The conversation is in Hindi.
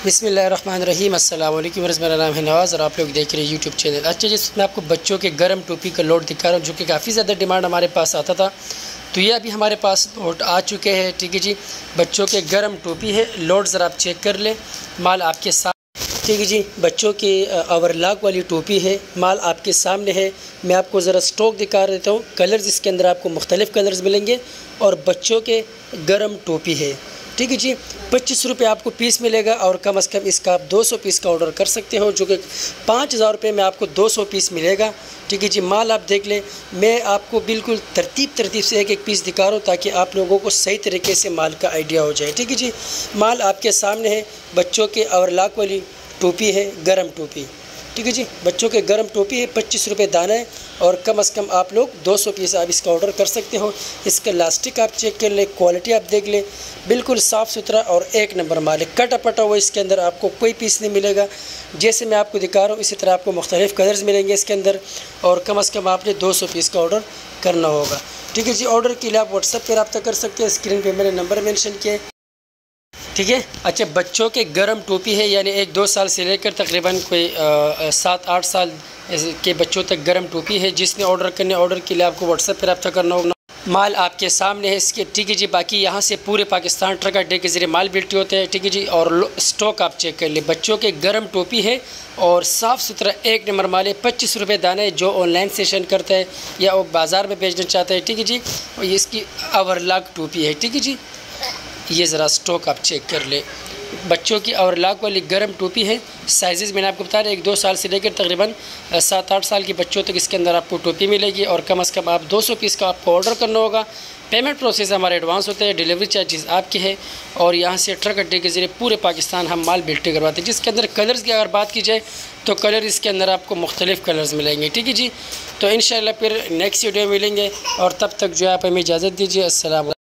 बिस्मिल्लाहिर्रहमानिर्रहीम अस्सलाम वालेकुम वर्स, मेरा नाम है नवाज़ और आप लोग देख रहे हैं यूट्यूब चैनल। अच्छा, जिसमें आपको बच्चों के गर्म टोपी का लोड दिखा रहा हूँ, जो कि काफ़ी ज़्यादा डिमांड हमारे पास आता था, तो ये अभी हमारे पास लोड आ चुके हैं। ठीक है जी, बच्चों के गर्म टोपी है, लोड ज़रा आप चेक कर लें, माल आपके साथ। ठीक है जी, बच्चों की ओवरलॉक वाली टोपी है, माल आपके सामने है। मैं आपको ज़रा स्टॉक दिखा देता हूँ। कलर्स इसके अंदर आपको मुख्तलिफ़ कलर्स मिलेंगे और बच्चों के गर्म टोपी है। ठीक है जी, 25 रुपये आपको पीस मिलेगा और कम से कम इसका आप 200 पीस का ऑर्डर कर सकते हो, जो कि 5000 रुपये में आपको 200 पीस मिलेगा। ठीक है जी, माल आप देख लें। मैं आपको बिल्कुल तरतीब से एक एक पीस दिखा रहा हूँ ताकि आप लोगों को सही तरीके से माल का आइडिया हो जाए। ठीक है जी, माल आपके सामने है। बच्चों के ओवरलॉक वाली टोपी है, गर्म टोपी। ठीक है जी, बच्चों के गर्म टोपी है, 25 रुपये दाना है और कम से कम आप लोग 200 पीस आप इसका ऑर्डर कर सकते हो। इसका लास्टिक आप चेक कर लें, क्वालिटी आप देख लें, बिल्कुल साफ़ सुथरा और एक नंबर माल है। कटा पटा हुआ इसके अंदर आपको कोई पीस नहीं मिलेगा। जैसे मैं आपको दिखा रहा हूँ इसी तरह आपको मुख्तलिफ़ कलर्स मिलेंगे इसके अंदर और कम से कम आपने 200 पीस का ऑर्डर करना होगा। ठीक है जी, ऑर्डर के लिए आप व्हाट्सएप पर रब्ता कर सकते हैं। स्क्रीन पर मैंने नंबर मेंशन किया है। ठीक है। अच्छा, बच्चों के गर्म टोपी है, यानी 1-2 साल से लेकर तकरीबन कोई 7-8 साल के बच्चों तक गर्म टोपी है। जिसने ऑर्डर करने, ऑर्डर के लिए आपको व्हाट्सएप पर रब्ता करना होगा। माल आपके सामने है इसके। ठीक है जी, बाकी यहाँ से पूरे पाकिस्तान ट्रक अड्डे के ज़रिए माल बिल्टी होते हैं। ठीक है जी, और स्टॉक आप चेक कर ले। बच्चों के गर्म टोपी है और साफ़ सुथरा एक नंबर माल है। 25 रुपये दाना है। जो ऑनलाइन सेशन करता है या वो बाज़ार में बेचना चाहता है, ठीक है जी, और ये इसकी ओवरलॉक टोपी है। ठीक है जी, ये ज़रा स्टॉक आप चेक कर ले। बच्चों की ओवरलॉक वाली गर्म टोपी है। साइज़ मैंने आपको बता रहा, 1-2 साल से लेकर तकरीबन 7-8 साल के बच्चों तक इसके अंदर आपको टोपी मिलेगी और कम से कम आप 200 पीस का आपको ऑर्डर करना होगा। पेमेंट प्रोसेस हमारे एडवांस होते हैं, डिलीवरी चार्जेस आपके हैं और यहाँ से ट्रक अड्डे के ज़रिए पूरे पाकिस्तान हम माल बिल्टी करवाते हैं। जिसके अंदर कलर्स की अगर बात की जाए तो कलर इसके अंदर आपको मुख्तलिफ़ कलर्स मिलेंगे। ठीक है जी, तो इंशाल्लाह फिर नेक्स्ट वीडियो मिलेंगे और तब तक जो है आप हमें इजाज़त दीजिए। अस्सलाम।